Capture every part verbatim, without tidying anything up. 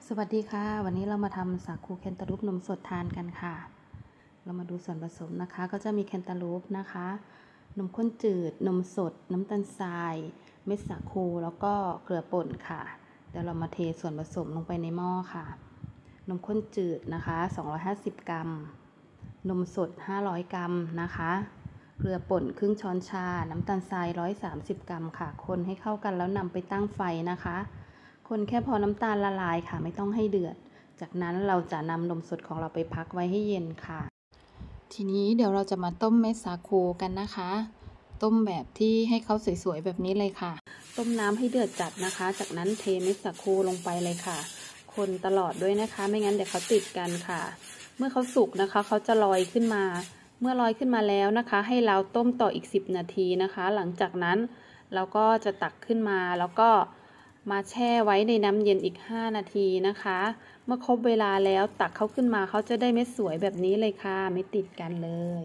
สวัสดีค่ะวันนี้เรามาทำสาคูแคนตาลูปนมสดทานกันค่ะเรามาดูส่วนผสมนะคะก็จะมีแคนตาลูปนะคะนมข้นจืดนมสดน้ำตาลทรายเม็ดสาคูแล้วก็เกลือป่นค่ะเดี๋ยวเรามาเทส่วนผสมลงไปในหม้อค่ะนมข้นจืดนะคะสองร้อยห้าสิบกรัมนมสดห้าร้อยกรัมนะคะเกลือป่นครึ่งช้อนชาน้ำตาลทรายหนึ่งร้อยสามสิบกรัมค่ะคนให้เข้ากันแล้วนำไปตั้งไฟนะคะคนแค่พอน้ำตาลละลายค่ะไม่ต้องให้เดือดจากนั้นเราจะนำนมสดของเราไปพักไว้ให้เย็นค่ะทีนี้เดี๋ยวเราจะมาต้มเม็ดสาคูกันนะคะต้มแบบที่ให้เขาสวยๆแบบนี้เลยค่ะต้มน้ำให้เดือดจัดนะคะจากนั้นเทเม็ดสาคูลงไปเลยค่ะคนตลอดด้วยนะคะไม่งั้นเดี๋ยวเขาติดกันค่ะเมื่อเขาสุกนะคะเขาจะลอยขึ้นมาเมื่อลอยขึ้นมาแล้วนะคะให้เราต้มต่ออีกสิบนาทีนะคะหลังจากนั้นเราก็จะตักขึ้นมาแล้วก็มาแช่ไว้ในน้ำเย็นอีกห้านาทีนะคะเมื่อครบเวลาแล้วตักเขาขึ้นมาเขาจะได้เม็ดสวยแบบนี้เลยค่ะไม่ติดกันเลย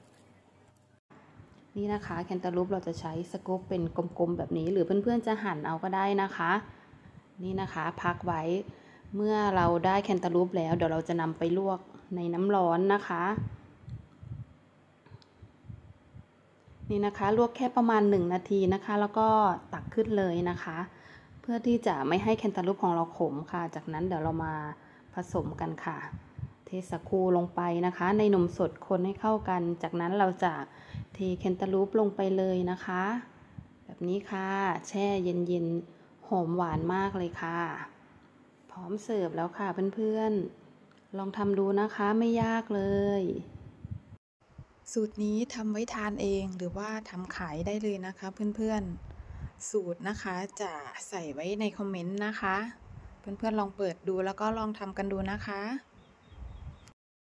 นี่นะคะแคนตาลูปเราจะใช้สกู๊ปเป็นกลมๆแบบนี้หรือเพื่อนๆจะหั่นเอาก็ได้นะคะนี่นะคะพักไว้เมื่อเราได้แคนตาลูปแล้วเดี๋ยวเราจะนำไปลวกในน้ำร้อนนะคะนี่นะคะลวกแค่ประมาณหนึ่งนาทีนะคะแล้วก็ตักขึ้นเลยนะคะเพื่อที่จะไม่ให้แคนตาลูปของเราขมค่ะจากนั้นเดี๋ยวเรามาผสมกันค่ะเทสาคูลงไปนะคะในนมสดคนให้เข้ากันจากนั้นเราจะเทแคนตาลูปลงไปเลยนะคะแบบนี้ค่ะแช่เย็นๆหอมหวานมากเลยค่ะพร้อมเสิร์ฟแล้วค่ะเพื่อนๆลองทำดูนะคะไม่ยากเลยสูตรนี้ทำไว้ทานเองหรือว่าทำขายได้เลยนะคะเพื่อนๆสูตรนะคะจะใส่ไว้ในคอมเมนต์นะคะเพื่อนๆลองเปิดดูแล้วก็ลองทำกันดูนะคะ